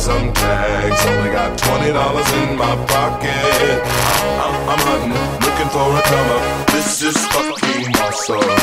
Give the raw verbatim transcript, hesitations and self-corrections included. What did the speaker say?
some tags. Only got twenty dollars in my pocket. I'm, I'm hunting, looking for a come up. This is fucking awesome.